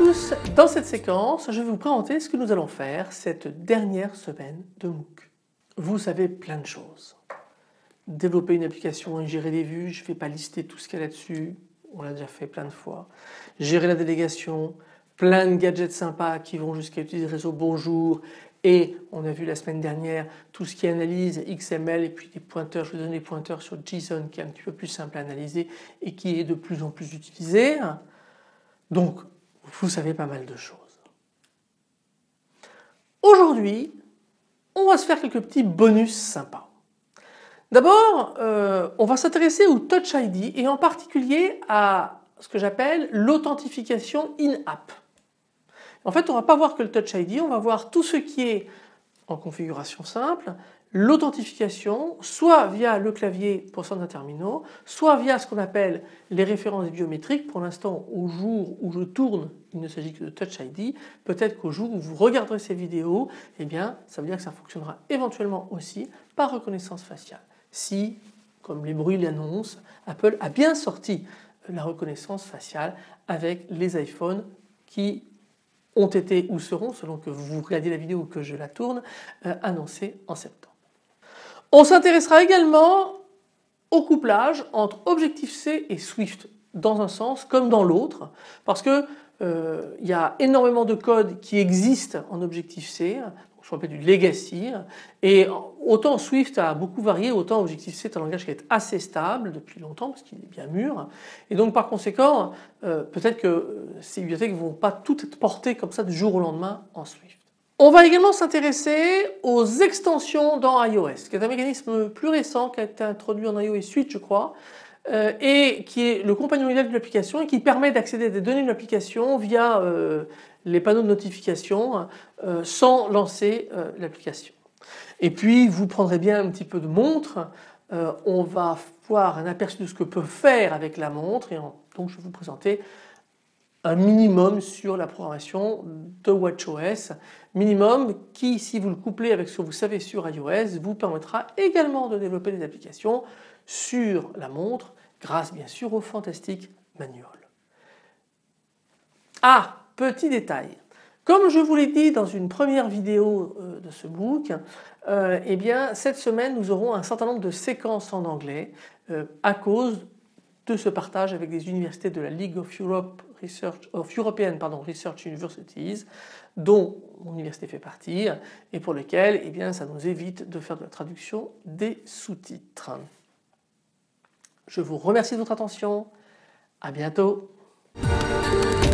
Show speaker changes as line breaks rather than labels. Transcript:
tous, dans cette séquence, je vais vous présenter ce que nous allons faire cette dernière semaine de MOOC. Vous savez plein de choses. Développer une application et gérer les vues, je ne vais pas lister tout ce qu'il y a là-dessus, on l'a déjà fait plein de fois. Gérer la délégation, plein de gadgets sympas qui vont jusqu'à utiliser le réseau Bonjour. Et on a vu la semaine dernière tout ce qui analyse XML et puis des pointeurs. Je vais donner des pointeurs sur JSON qui est un petit peu plus simple à analyser et qui est de plus en plus utilisé. Donc, vous savez pas mal de choses. Aujourd'hui, on va se faire quelques petits bonus sympas. D'abord, on va s'intéresser au Touch ID et en particulier à ce que j'appelle l'authentification in-app. En fait, on ne va pas voir que le Touch ID, on va voir tout ce qui est en configuration simple, l'authentification, soit via le clavier pour certains terminaux, soit via ce qu'on appelle les références biométriques. Pour l'instant, au jour où je tourne, il ne s'agit que de Touch ID. Peut-être qu'au jour où vous regarderez ces vidéos, eh bien, ça veut dire que ça fonctionnera éventuellement aussi par reconnaissance faciale. Si, comme les bruits l'annoncent, Apple a bien sorti la reconnaissance faciale avec les iPhones qui ont été ou seront, selon que vous regardiez la vidéo ou que je la tourne, annoncés en septembre. On s'intéressera également au couplage entre Objective-C et Swift, dans un sens comme dans l'autre, parce que il y a énormément de code qui existe en Objective-C, ce qu'on appelle du legacy, et autant Swift a beaucoup varié, autant Objective-C est un langage qui est assez stable depuis longtemps parce qu'il est bien mûr, et donc par conséquent peut-être que ces bibliothèques ne vont pas toutes être portées comme ça du jour au lendemain en Swift. On va également s'intéresser aux extensions dans iOS, qui est un mécanisme plus récent qui a été introduit en iOS 8 je crois, et qui est le compagnon idéal de l'application et qui permet d'accéder à des données de l'application via les panneaux de notification sans lancer l'application. Et puis vous prendrez bien un petit peu de montre, on va voir un aperçu de ce que peut faire avec la montre et donc je vais vous présenter un minimum sur la programmation de WatchOS, minimum qui, si vous le couplez avec ce que vous savez sur iOS, vous permettra également de développer des applications sur la montre grâce bien sûr au fantastique manual. Ah, petit détail, comme je vous l'ai dit dans une première vidéo de ce MOOC, eh bien cette semaine nous aurons un certain nombre de séquences en anglais à cause de ce partage avec des universités de la League of European Research Universities, dont mon université fait partie, et pour lequel eh bien, ça nous évite de faire de la traduction des sous-titres. Je vous remercie de votre attention, à bientôt.